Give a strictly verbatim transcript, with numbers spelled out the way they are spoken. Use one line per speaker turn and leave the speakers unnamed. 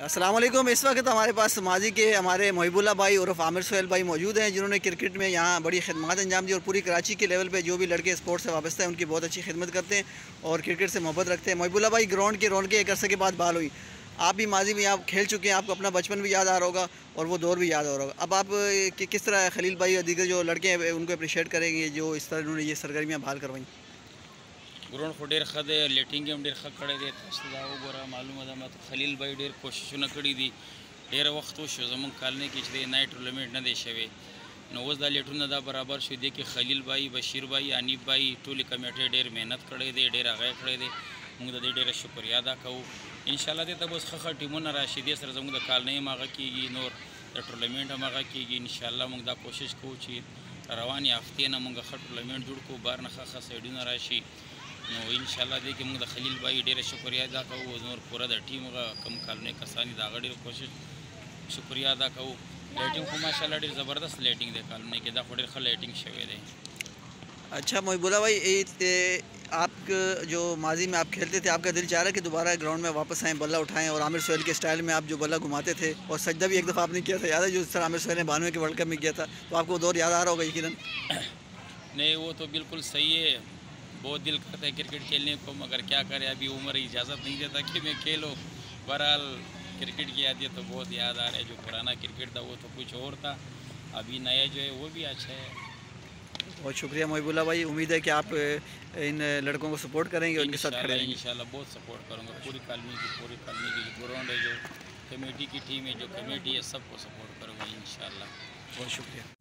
अस्सलाम वालेकुम। इस वक्त हमारे पास माजी के हमारे मोहिबुल्लाह भाई और आमिर सोहेल भाई मौजूद हैं, जिन्होंने क्रिकेट में यहाँ बड़ी खिदमत अंजाम दी और पूरी कराची के लेवल पे जो भी लड़के स्पोर्ट्स से वाबस्ता है उनकी बहुत अच्छी खिदमत करते हैं और क्रिकेट से मोहब्बत रखते हैं। मोहिबुल्लाह भाई, ग्राउंड के रौनकें एक अरसे के बाद बहाल हुई, आप भी माजी में आप खेल चुके हैं, आपको अपना बचपन भी याद आ रहा होगा और वो दौर भी याद आ रहा होगा। अब आप कि, किस तरह खलील भाई और दीगर जो लड़के हैं उनको अप्रिशिएट करेंगे जो इस तरह उन्होंने ये सरगर्मियाँ बहाल करवाई?
ग्राउंड को ढेर खे लेटिंग हम ढेर खे कड़े दे गोरा मालूम है मैं तो खलील भाई ढेर कोशिशों कड़ी दी ढेर वक्त शो जमून कालने की चले नाइट टूर्नामेंट न दे शवे नवज दा लेटून दा बराबर शो दे कि खलील भाई बशीर भाई अनीब भाई टोली कमेटे ढेर मेहनत करे दे ढेर आगे खड़े दे मुंग दे ढेर शुक्रिया अदा कहूँ इंशाल्लाह दे तब उस खा टीमों न राशिदे सर जमून दा काल नहीं मांगा की नोर टूर्नामेंट मांगा की इंशाल्लाह मुंग दा कोशिश को ची रवानी हफ्ते न मुंग खा टूर्नामेंट जुड़ को बार न खा साइड न राशि नो इंशाल्लाह दे कि मुंग खलील भाई ढेर शुक्रिया अदा कहूँ नोर पूरा द टीम का कम कालने कसानी दागा ढेर कोशिश शुक्रिया अदा कहूँ लाइटिंग को माशाल्लाह ढेर ज़बरदस्त लाइटिंग दे कालने के दा ढेर खा लाइटिंग शवे दे।
अच्छा मोहिबुल्लाह भाई, ए, आप जो माजी में आप खेलते थे, आपका दिल चाह रहा है कि दोबारा ग्राउंड में वापस आएँ, बल्ला उठाएं और आमिर सोहेल के स्टाइल में आप जो बल्ला घुमाते थे और सजदा भी एक दफ़ा आपने किया था, याद है जो सर आमिर सोहेल ने बानवे के वर्ल्ड कप में किया था, तो आपको वो दौर याद आ रहा होगा यकीनन?
नहीं वो तो बिल्कुल सही है, बहुत दिल करता है क्रिकेट खेलने को मगर क्या करे अभी उम्र इजाज़त नहीं देता कि मैं खेलो। बहरहाल क्रिकेट की याद है तो बहुत याद आ रहा है, जो पुराना क्रिकेट था वो तो कुछ और था, अभी नया जो है वो भी अच्छा है।
बहुत शुक्रिया मोहिबुल्लाह भाई, उम्मीद है कि आप इन लड़कों को सपोर्ट करेंगे, उनके साथ खड़े रहेंगे।
इंशाल्लाह बहुत सपोर्ट करूँगा, पूरी कॉलोनी की पूरी कॉलोनी की जो ग्राउंड है, जो कमेटी की टीम है, जो कमेटी है, सबको सपोर्ट करूँगा इंशाल्लाह।
बहुत शुक्रिया।